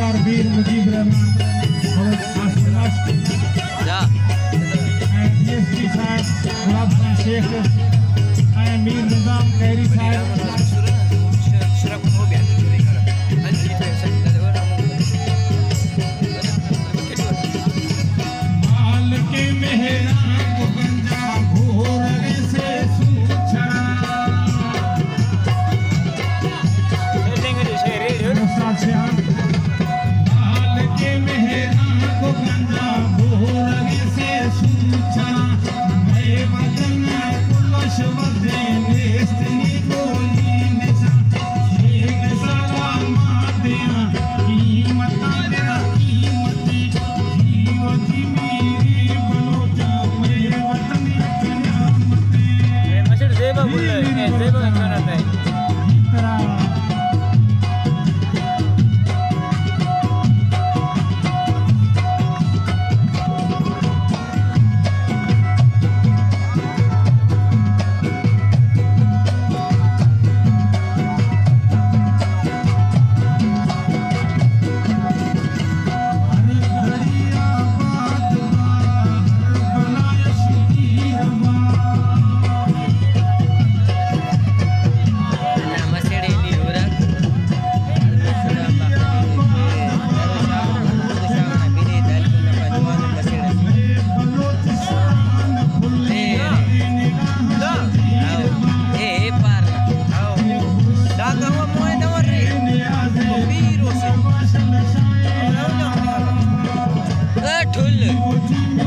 सरदार वीर मुजीब रहमान और आसलास डीएसपी साहब गुलाब खान शेख मीर निजाम कैरी साहब माल के मेहरा को गंजा घोर से सूछड़ा माल के मेहरा को गंजा घोर से सूछड़ा मैं वतन कुलश वदे नेस्तनी गोली निशा शेख सलाम दिया कीमत तेरा कीमती जीवती मेरी बलोचा मैं वतन की नामते मशहूर ज़ेबा बोल रहे हैं ज़ेबा का गाना है ठुल